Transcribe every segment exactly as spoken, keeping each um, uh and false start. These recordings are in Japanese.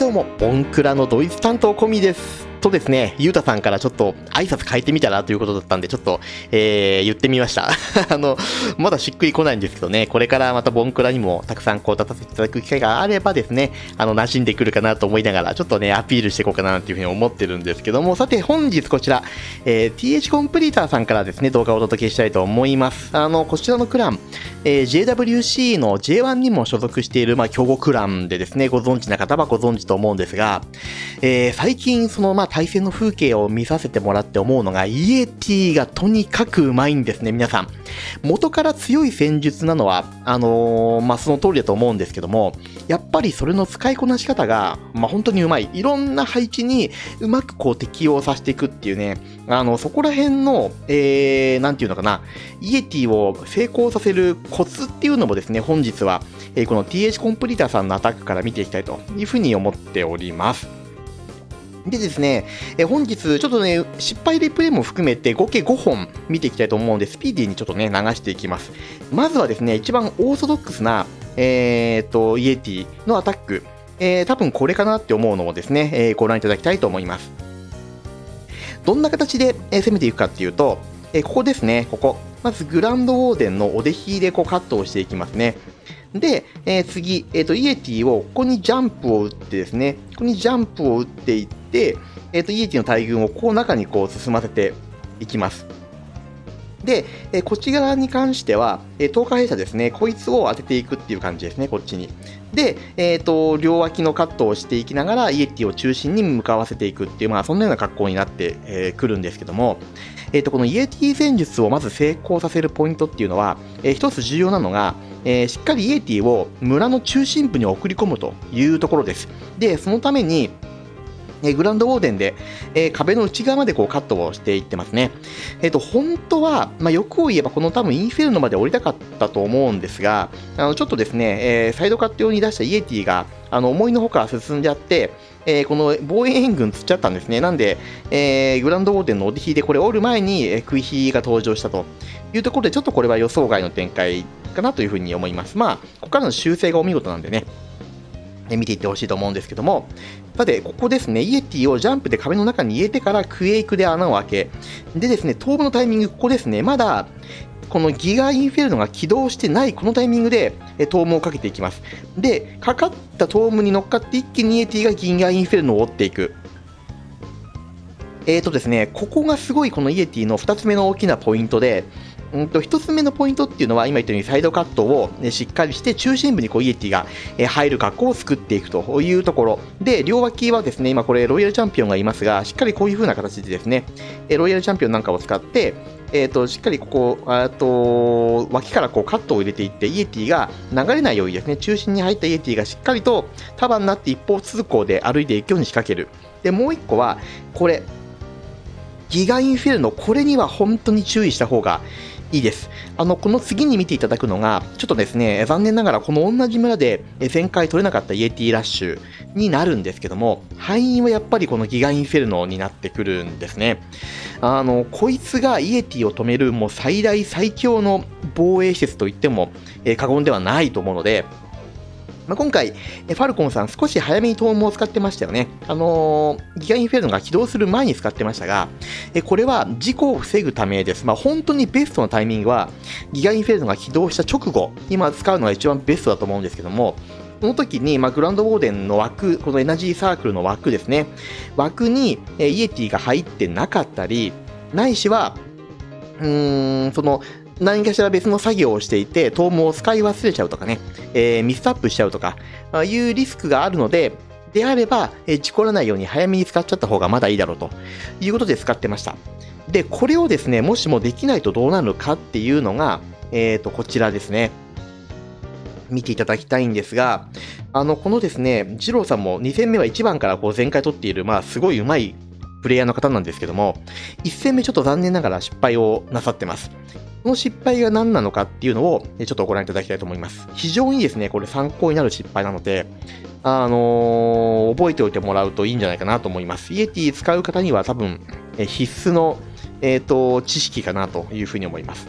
どうも、ボンクラのドイツ担当コミです。とですね、ゆうたさんからちょっと挨拶変えてみたらということだったんで、ちょっと、えー、言ってみました。あの、まだしっくりこないんですけどね、これからまたボンクラにもたくさんこう立たせていただく機会があればですね、あの、馴染んでくるかなと思いながら、ちょっとね、アピールしていこうかなっていうふうに思ってるんですけども、さて本日こちら、えー、ティーエイチ コンプリーターさんからですね、動画をお届けしたいと思います。あの、こちらのクラン、えー、ジェイダブリューシー の ジェイワン にも所属している、まあ、競合クランでですね、ご存知な方はご存知と思うんですが、えー、最近、その、まあ、対戦の風景を見させてもらって思うのが、イエティがとにかくうまいんですね、皆さん。元から強い戦術なのは、あのー、まあ、その通りだと思うんですけども、やっぱりそれの使いこなし方が、まあ、本当にうまい。いろんな配置にうまくこう適応させていくっていうね、あの、そこら辺の、えー、なんていうのかな、イエティを成功させるコツっていうのもですね、本日は、えー、この ティーエイチ コンプリーターさんのアタックから見ていきたいというふうに思っております。でですね、え本日、ちょっとね、失敗リプレイも含めて合計ごほん見ていきたいと思うので、スピーディーにちょっとね、流していきます。まずはですね、一番オーソドックスな、えーと、イエティのアタック、えー、多分これかなって思うのをですね、えー、ご覧いただきたいと思います。どんな形で攻めていくかっていうと、えー、ここですね、ここ。まずグランドウォーデンのおでひでこうカットをしていきますね。で、えー、次、えーと、イエティをここにジャンプを打ってですね、ここにジャンプを打っていって、えーと、イエティの大群をこう中にこう進ませていきます。で、えー、こっち側に関しては、えー、透過兵者ですね、こいつを当てていくっていう感じですね、こっちに。で、えーと、両脇のカットをしていきながら、イエティを中心に向かわせていくっていう、まあ、そんなような格好になってく、えー、るんですけども、えーと、このイエティ戦術をまず成功させるポイントっていうのは、えー、一つ重要なのが、えー、しっかりイエティを村の中心部に送り込むというところです。で、そのために、えー、グランドウォーデンで、えー、壁の内側までこうカットをしていってますね。えっ、ー、と、本当は、まあ、欲を言えばこの多分インフェルノまで降りたかったと思うんですが、あのちょっとですね、えー、サイドカット用に出したイエティが、あの思いのほか進んじゃって、えー、この防衛援軍釣っちゃったんですね。なんで、えー、グランドウォーデンのおでひでこれ折る前に、えー、クイヒが登場したというところで、ちょっとこれは予想外の展開かなというふうに思います。まあ、ここからの修正がお見事なんでね、えー、見ていってほしいと思うんですけども、さて、ここですね、イエティをジャンプで壁の中に入れてからクエイクで穴を開け、でですね、トームのタイミング、ここですね、まだ、このギガインフェルノが起動してないこのタイミングでトームをかけていきます。で、かかったトームに乗っかって一気にイエティがギガインフェルノを追っていく。えーとですね、ここがすごいこのイエティのふたつめの大きなポイントで、うんとひとつめのポイントっていうのは今言ったようにサイドカットを、ね、しっかりして中心部にこうイエティが入る格好を作っていくというところで、両脇はですね、今これロイヤルチャンピオンがいますが、しっかりこういう風な形でですね、ロイヤルチャンピオンなんかを使ってえー、としっかりここ、あと脇からこうカットを入れていって、イエティが流れないようにですね、中心に入ったイエティがしっかりと束になって一方通行で歩いていくように仕掛ける。で、もう一個は、これ、ギガインフェルノ、これには本当に注意した方がいいです。あの、この次に見ていただくのが、ちょっとですね、残念ながらこの同じ村で前回取れなかったイエティラッシュになるんですけども、敗因はやっぱりこのギガインフェルノになってくるんですね。あの、こいつがイエティを止めるもう最大最強の防衛施設といっても、えー、過言ではないと思うので、まあ、今回、ファルコンさん少し早めにトームを使ってましたよね。あのー、ギガインフェルノが起動する前に使ってましたが、えこれは事故を防ぐためです。まあ、本当にベストなタイミングは、ギガインフェルノが起動した直後、今使うのが一番ベストだと思うんですけども、この時に、まあ、グランドウォーデンの枠、このエナジーサークルの枠ですね、枠に、えイエティが入ってなかったり、ないしは、うーん、その、何かしら別の作業をしていて、トームを使い忘れちゃうとかね、えー、ミスアップしちゃうとか、あいうリスクがあるので、であれば、えー、事故らないように早めに使っちゃった方がまだいいだろうということで使ってました。で、これをですね、もしもできないとどうなるかっていうのが、えっと、こちらですね。見ていただきたいんですが、あの、このですね、ジローさんもに戦目はいちばんからこう前回取っている、まあ、すごい上手いプレイヤーの方なんですけども、いち戦目ちょっと残念ながら失敗をなさってます。この失敗が何なのかっていうのをちょっとご覧いただきたいと思います。非常にですね、これ参考になる失敗なので、あのー、覚えておいてもらうといいんじゃないかなと思います。イエティ使う方には多分必須の、えーと、知識かなというふうに思います。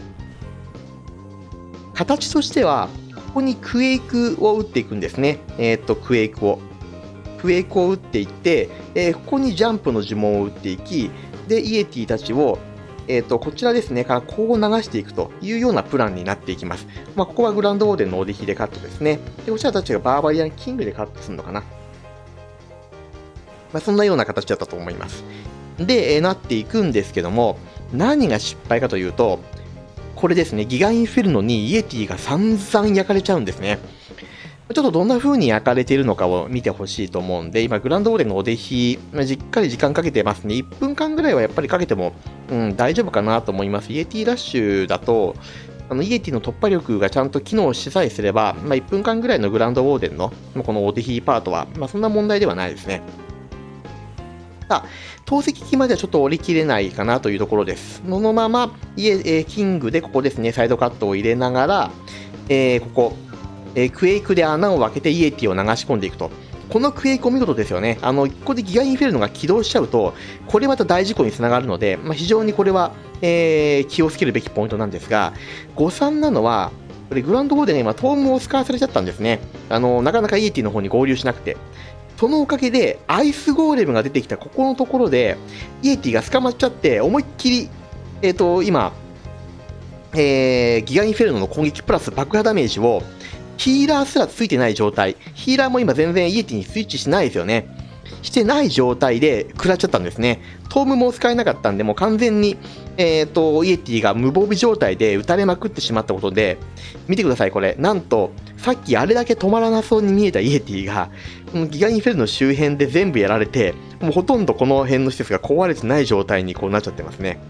形としては、ここにクエイクを打っていくんですね。えっと、クエイクを。 クエイクを打っていって、えー、ここにジャンプの呪文を打っていき、で、イエティたちを、えっと、こちらですね、からこう流していくというようなプランになっていきます。まあ、ここはグランドオーデンのオデヒでカットですね。で、こちらたちがバーバリアンキングでカットするのかな。まあ、そんなような形だったと思います。で、えー、なっていくんですけども、何が失敗かというと、これですね、ギガインフェルノにイエティが散々焼かれちゃうんですね。ちょっとどんな風に焼かれているのかを見てほしいと思うんで、今、グランドオーデンのお出比、じっかり時間かけてますね。いっぷんかんぐらいはやっぱりかけても、うん、大丈夫かなと思います。イエティラッシュだと、あのイエティの突破力がちゃんと機能しさえすれば、まあ、いっぷんかんぐらいのグランドオーデンのこのお出比パートは、まあ、そんな問題ではないですね。さあ、投石機まではちょっと折り切れないかなというところです。そのまま、イエ、えー、キングでここですね、サイドカットを入れながら、えー、ここ、えー、クエイクで穴を開けてイエティを流し込んでいくと。このクエイクお見事ですよね。あの、ここでギガインフェルノが起動しちゃうと、これまた大事故につながるので、まあ、非常にこれは、えー、気をつけるべきポイントなんですが、誤算なのは、これグランドオーデンが今、トームを使わされちゃったんですね。あの、なかなかイエティの方に合流しなくて。そのおかげで、アイスゴーレムが出てきたここのところで、イエティが捕まっちゃって、思いっきり、えっと、今、えー、ギガインフェルノの攻撃プラス爆破ダメージを、ヒーラーすらついてない状態。ヒーラーも今全然イエティにスイッチしないですよね。してない状態で食らっちゃったんですね。トームも使えなかったんで、もう完全に、えっと、イエティが無防備状態で撃たれまくってしまったことで、見てください、これ。なんと、さっきあれだけ止まらなそうに見えたイエティが、このギガインフェルノ周辺で全部やられて、もうほとんどこの辺の施設が壊れてない状態にこうなっちゃってますね。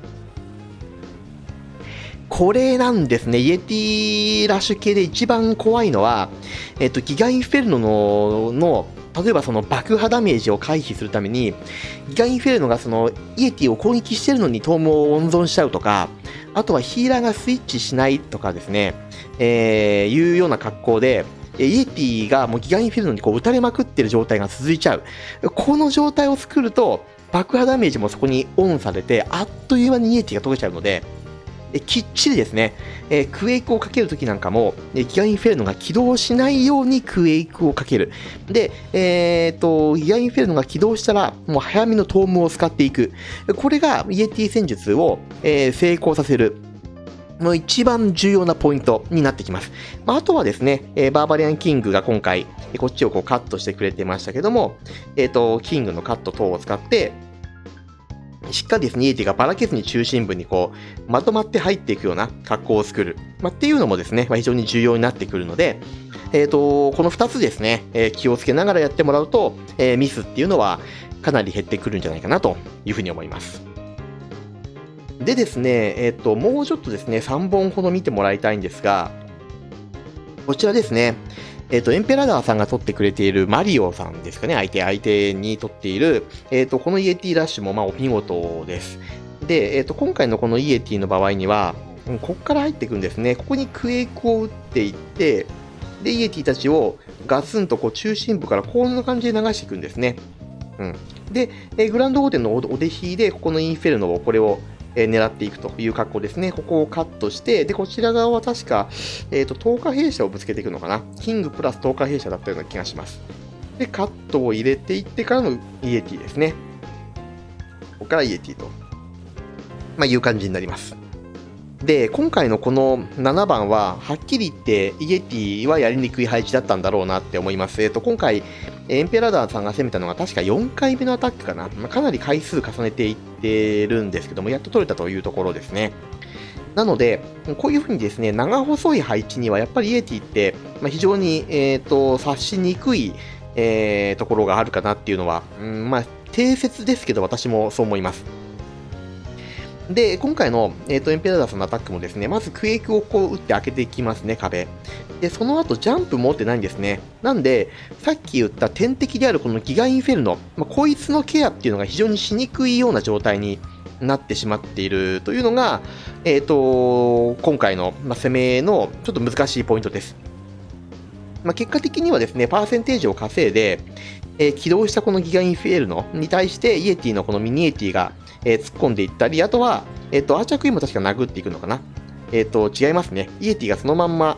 これなんですね。イエティラッシュ系で一番怖いのは、えっと、ギガインフェルノの、の、例えばその爆破ダメージを回避するために、ギガインフェルノがそのイエティを攻撃してるのにトームを温存しちゃうとか、あとはヒーラーがスイッチしないとかですね、えー、いうような格好で、イエティがもうギガインフェルノにこう撃たれまくってる状態が続いちゃう。この状態を作ると、爆破ダメージもそこにオンされて、あっという間にイエティが解けちゃうので、えきっちりですね、えー、クエイクをかけるときなんかも、えギガインフェルノが起動しないようにクエイクをかける。で、えー、と、ギガインフェルノが起動したら、もう早めのトームを使っていく。これがイエティ戦術を、えー、成功させる。の一番重要なポイントになってきます。まあ、あとはですね、えー、バーバリアンキングが今回、こっちをこうカットしてくれてましたけども、えっ、ー、と、キングのカット等を使って、しっかりですね、イエティがばらけずに中心部にこう、まとまって入っていくような格好を作る。まあ、っていうのもですね、まあ、非常に重要になってくるので、えっ、ー、と、このふたつですね、えー、気をつけながらやってもらうと、えー、ミスっていうのはかなり減ってくるんじゃないかなというふうに思います。でですね、えっ、ー、と、もうちょっとですね、さんぼんほど見てもらいたいんですが、こちらですね、えっ、ー、と、エンペラダーさんが取ってくれているマリオさんですかね、相手、相手に取っている、えっ、ー、と、このイエティラッシュもまあお見事です。で、えっ、ー、と、今回のこのイエティの場合には、ここから入っていくんですね。ここにクエイクを打っていって、で、イエティたちをガツンとこう中心部からこんな感じで流していくんですね。うん。で、えグランドオーデンのお出比で、ここのインフェルノを、これを、えー、狙っていくという格好ですね。ここをカットして、で、こちら側は確か、えっ、ー、と、透過弊社をぶつけていくのかな。キングプラス透過弊社だったような気がします。で、カットを入れていってからのイエティですね。ここからイエティと、まあ、いう感じになります。で、今回のこのななばんは、はっきり言って、イエティはやりにくい配置だったんだろうなって思います。えっと、今回、エンペラダーさんが攻めたのが確かよんかいめのアタックかな。まあ、かなり回数重ねていってるんですけども、やっと取れたというところですね。なので、こういうふうにですね、長細い配置には、やっぱりイエティって、まあ、非常に、えっと、察しにくい、えー、ところがあるかなっていうのは、うん、まあ、定説ですけど、私もそう思います。で、今回の、えーと、エンペラダーさんのアタックもですね、まずクエイクをこう打って開けていきますね、壁。で、その後ジャンプ持ってないんですね。なんで、さっき言った天敵であるこのギガインフェルノ、まあ、こいつのケアっていうのが非常にしにくいような状態になってしまっているというのが、えっと、今回の、まあ、攻めのちょっと難しいポイントです。まあ、結果的にはですね、パーセンテージを稼いで、えー、起動したこのギガインフェルノに対してイエティのこのミニエティが、えー、突っ込んでいったり、あとは、えっ、ー、と、アーチャークイーンも確か殴っていくのかな。えっ、ー、と、違いますね。イエティがそのまんま、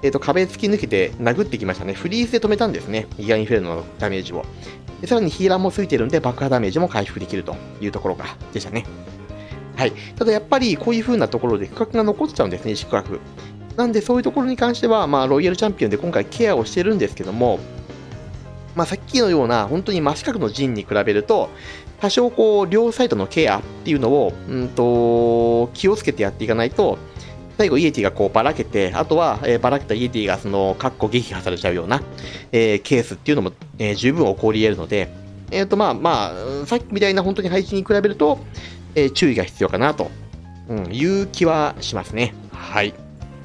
えっと、壁突き抜けて殴ってきましたね。フリーズで止めたんですね。ギガインフェルノのダメージを。でさらにヒーラーもついてるんで、爆破ダメージも回復できるというところが、でしたね。はい。ただやっぱり、こういう風なところで区画が残っちゃうんですね、四区画。なんで、そういうところに関しては、まあ、ロイヤルチャンピオンで今回ケアをしてるんですけども、まあ、さっきのような、本当に真四角の陣に比べると、多少こう、両サイドのケアっていうのを、うんと、気をつけてやっていかないと、最後イエティがこうばらけて、あとは、えー、ばらけたイエティがその、かっこ撃破されちゃうような、えー、ケースっていうのも、えー、十分起こり得るので、えっとまあまあ、さっきみたいな本当に配置に比べると、えー、注意が必要かなと、うん、いう気はしますね。はい。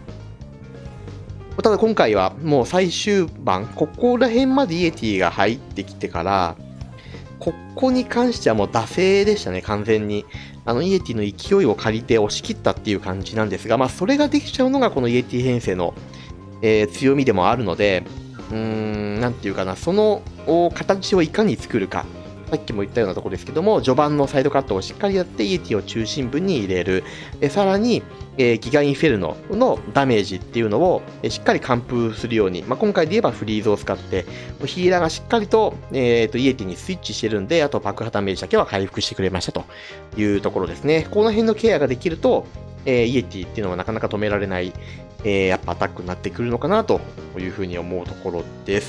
ただ今回はもう最終盤、ここら辺までイエティが入ってきてから、ここに関してはもう惰性でしたね、完全に。あのイエティの勢いを借りて押し切ったっていう感じなんですが、まあそれができちゃうのがこのイエティ編成の、えー、強みでもあるので、うーん、なんていうかな、その形をいかに作るか。さっきも言ったようなところですけども、序盤のサイドカットをしっかりやって、イエティを中心部に入れる。えさらに、えー、ギガインフェルノのダメージっていうのを、えしっかり完封するように、まあ、今回で言えばフリーズを使って、ヒーラーがしっかりと、えー、とイエティにスイッチしてるんで、あと爆破ダメージだけは回復してくれましたというところですね。この辺のケアができると、えー、イエティっていうのはなかなか止められない、えー、やっぱアタックになってくるのかなというふうに思うところです。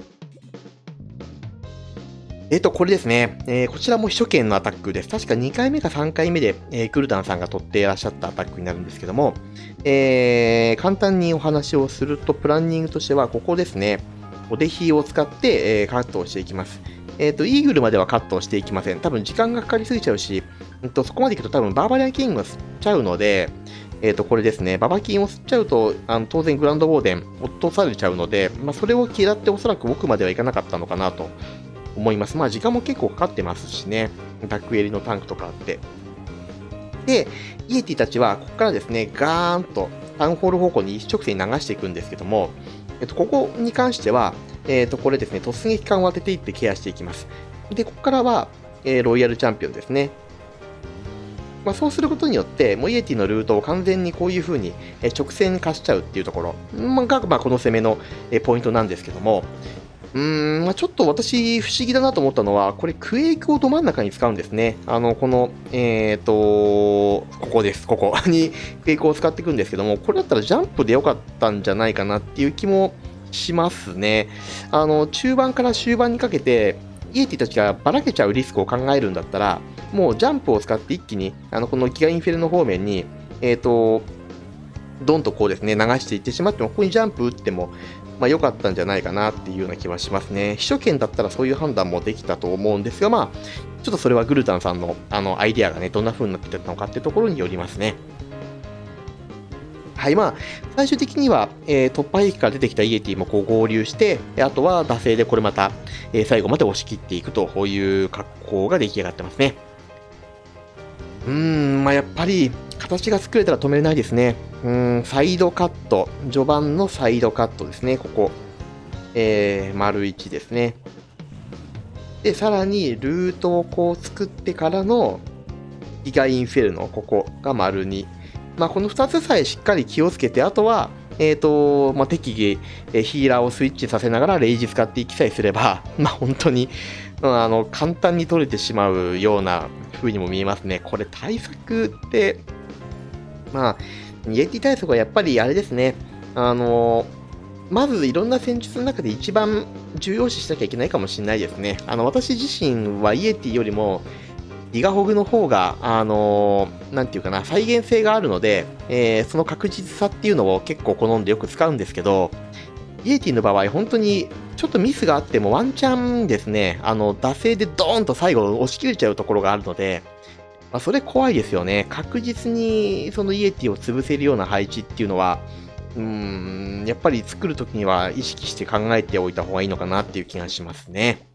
えっと、これですね。えー、こちらも秘書権のアタックです。確かにかいめかさんかいめで、えー、クルタンさんが取っていらっしゃったアタックになるんですけども、えー、簡単にお話をすると、プランニングとしては、ここですね。お出火を使って、えー、カットをしていきます。えっと、イーグルまではカットをしていきません。多分時間がかかりすぎちゃうし、うんと、そこまでいくと多分バーバリアンキングが吸っちゃうので、えっと、これですね。ババキンを吸っちゃうと、あの当然グランドウォーデン落とされちゃうので、まあ、それを嫌っておそらく奥まではいかなかったのかなと思います。まあ時間も結構かかってますしね。ダックエリのタンクとかあって。で、イエティたちはここからですね、ガーンとタウンホール方向に一直線に流していくんですけども、えっと、ここに関しては、えっと、これですね、突撃艦を当てていってケアしていきます。で、ここからは、えー、ロイヤルチャンピオンですね。まあ、そうすることによって、もうイエティのルートを完全にこういう風に直線化しちゃうっていうところが、まあ、この攻めのポイントなんですけども、うーん、まあ、ちょっと私不思議だなと思ったのは、これクエイクをど真ん中に使うんですね。あの、この、えっと、ここです、ここにクエイクを使っていくんですけども、これだったらジャンプでよかったんじゃないかなっていう気もしますね。あの、中盤から終盤にかけて、イエティたちがばらけちゃうリスクを考えるんだったら、もうジャンプを使って一気に、あの、このギガインフェルの方面に、えっと、どんとこうですね、流していってしまっても、ここにジャンプ打っても、まあ良かったんじゃないかなっていうような気はしますね。秘書権だったらそういう判断もできたと思うんですが、まあ、ちょっとそれはグルタンさんのあのアイデアがね、どんな風になってたのかっていうところによりますね。はい、まあ、最終的には、えー、突破兵器から出てきたイエティもこう合流して、あとは惰性でこれまた、えー、最後まで押し切っていくという格好が出来上がってますね。うーん、まあやっぱり、形が作れたら止めれないですね。うーん、サイドカット。序盤のサイドカットですね、ここ。えー、丸いちですね。で、さらに、ルートをこう作ってからの、ギガインフェルノ、ここが丸に。まあ、このふたつさえしっかり気をつけて、あとは、えっと、まあ、適宜、えヒーラーをスイッチさせながら、レイジ使っていきさえすれば、まあ、本当に、あの、簡単に取れてしまうような風にも見えますね。これ、対策って、まあ、イエティ対策はやっぱりあれですね。あの、まずいろんな戦術の中で一番重要視しなきゃいけないかもしれないですね。あの、私自身はイエティよりも、ギガホグの方が、あのー、なんていうかな、再現性があるので、えー、その確実さっていうのを結構好んでよく使うんですけど、イエティの場合、本当にちょっとミスがあってもワンチャンですね、あの、惰性でドーンと最後押し切れちゃうところがあるので、まあ、それ怖いですよね。確実にそのイエティを潰せるような配置っていうのは、うーん、やっぱり作るときには意識して考えておいた方がいいのかなっていう気がしますね。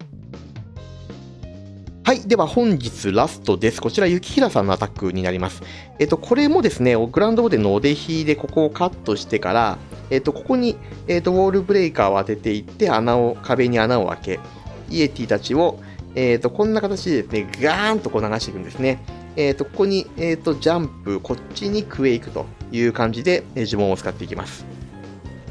はい。では本日ラストです。こちら、雪平さんのアタックになります。えっと、これもですね、グランドボーデンのお出火でここをカットしてから、えっと、ここに、えっと、ウォールブレイカーを当てていって、穴を、壁に穴を開け、イエティたちを、えっと、こんな形でですね、ガーンとこう流していくんですね。えっと、ここに、えっと、ジャンプ、こっちにクエイクという感じで、呪文を使っていきます。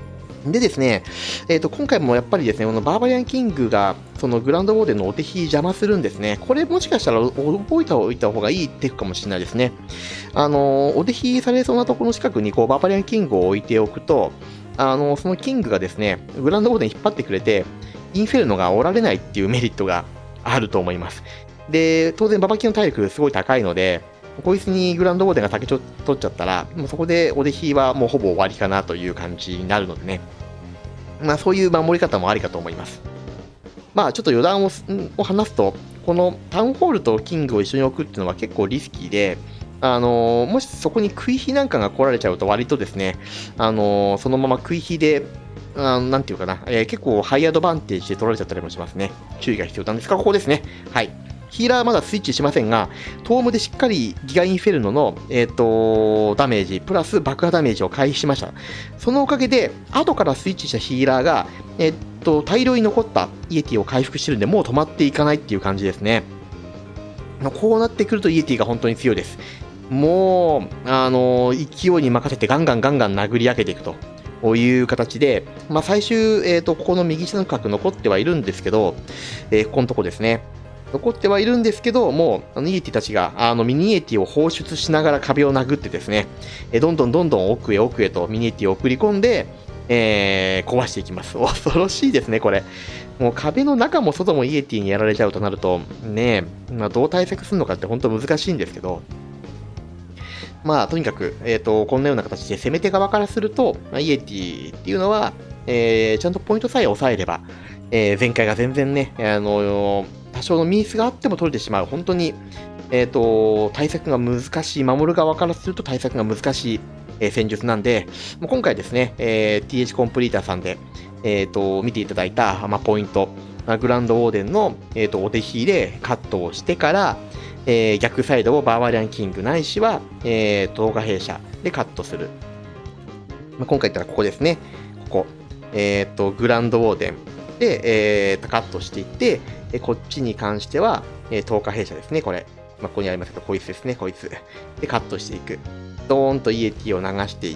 でですね、えっと、今回もやっぱりですね、このバーバリアンキングが、そのグランドウォーデンのお手火邪魔するんですね。これもしかしたら覚えておいた方がいいテクかもしれないですね。あの、お手火されそうなところの近くに、こう、バーバリアンキングを置いておくと、あの、そのキングがですね、グランドウォーデン引っ張ってくれて、インフェルノがおられないっていうメリットがあると思います。で、当然、ババキの体力すごい高いので、こいつにグランドウォーデンが先取っちゃったら、もうそこでお手火はもうほぼ終わりかなという感じになるのでね。まあそういう守り方もありかと思います。まあちょっと余談をを話すと、このタウンホールとキングを一緒に置くっていうのは結構リスキーで、あのー、もしそこに食い火なんかが来られちゃうと割とですね、あのー、そのまま食い火で、あなんていうかな、えー、結構ハイアドバンテージで取られちゃったりもしますね。注意が必要なんですが、ここですね。はい。ヒーラーはまだスイッチしませんが、トームでしっかりギガインフェルノの、えー、とダメージ、プラス爆破ダメージを回避しました。そのおかげで、後からスイッチしたヒーラーが、えー、と大量に残ったイエティを回復してるんで、もう止まっていかないっていう感じですね。こうなってくるとイエティが本当に強いです。もう、あのー、勢いに任せてガンガンガンガン殴り上げていくと。こういう形で、まあ、最終、えー、とここの右下の角残ってはいるんですけど、えー、ここのとこですね。残ってはいるんですけど、もう、あのイエティたちが、あの、ミニイエティを放出しながら壁を殴ってですね、えどんどんどんどん奥へ奥へとミニイエティを送り込んで、えー、壊していきます。恐ろしいですね、これ。もう壁の中も外もイエティにやられちゃうとなると、ねえ、まあ、どう対策するのかって本当難しいんですけど、まあ、とにかく、えっと、こんなような形で攻め手側からすると、まあ、イエティっていうのは、えー、ちゃんとポイントさえ抑えれば、えー、前回が全然ね、あのー、多少のミスがあっても取れてしまう、本当に、えーと、対策が難しい、守る側からすると対策が難しい、えー、戦術なんで、もう今回ですね、えー、ティーエイチ コンプリーターさんで、えーと、見ていただいた、まあ、ポイント、まあ、グランドウォーデンの、えーと、お手火でカットをしてから、えー、逆サイドをバーバリアンキングないしは、えー、動画弊社でカットする。まあ、今回言ったらここですね。ここ。えっ、ー、と、グランドウォーデンで、えー、カットしていって、こっちに関しては、えー、透過弊社ですね、これ。まあ、ここにありますけど、こいつですね、こいつ。で、カットしていく。ドーンとイエティを流していって、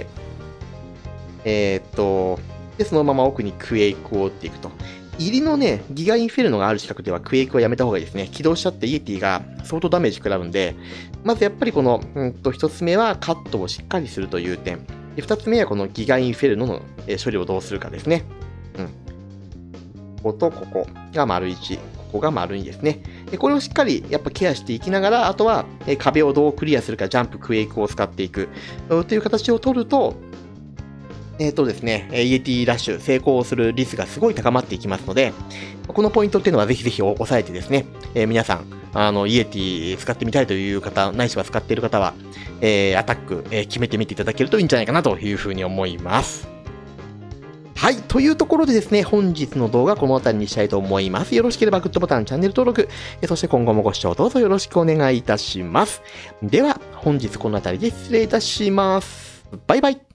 えっ、ー、と、で、そのまま奥にクエイクを打っていくと。入りのね、ギガインフェルノがある近くではクエイクはやめた方がいいですね。起動しちゃってイエティが相当ダメージ食らうんで、まずやっぱりこの、うんと、一つ目はカットをしっかりするという点。で、二つ目はこのギガインフェルノの処理をどうするかですね。うん。こことここが丸いち、ここが丸にですね。で、これをしっかりやっぱケアしていきながら、あとは壁をどうクリアするか、ジャンプ、クエイクを使っていくという形を取ると、えっとですね、イエティラッシュ成功する率がすごい高まっていきますので、このポイントっていうのはぜひぜひ押さえてですね、えー、皆さん、あの、イエティ使ってみたいという方、ないしは使っている方は、えー、アタック、えー、決めてみていただけるといいんじゃないかなというふうに思います。はい。というところでですね、本日の動画この辺りにしたいと思います。よろしければグッドボタン、チャンネル登録、そして今後もご視聴どうぞよろしくお願いいたします。では、本日この辺りで失礼いたします。バイバイ。